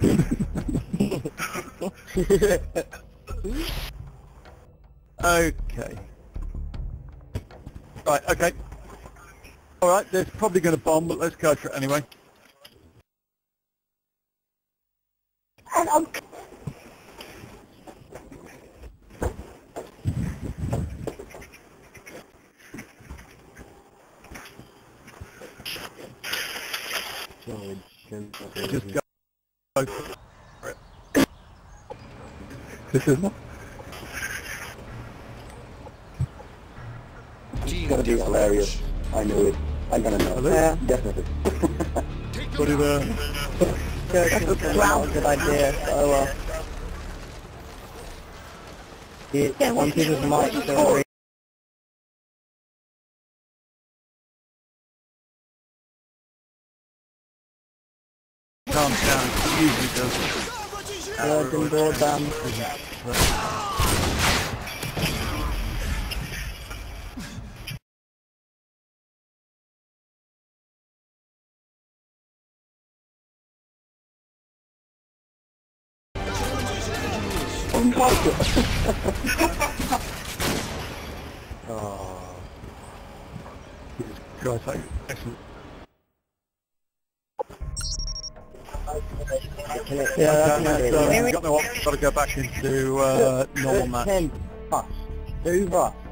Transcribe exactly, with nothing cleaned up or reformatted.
Okay. Right, okay. Alright, there's probably going to bomb, but let's go for it anyway. Just go, go for it. This is not. It's gonna be hilarious. I knew it. I'm gonna know. Yeah, definitely. Put it there. That's a good idea. So, uh, yeah, one piece of mic story. Calm down. It usually does. Virgin broadband. Oh. God, thank you. Excellent. Yeah, Okay, that's so we've got no option. Got to go back into uh, normal match. ten, us, two, us.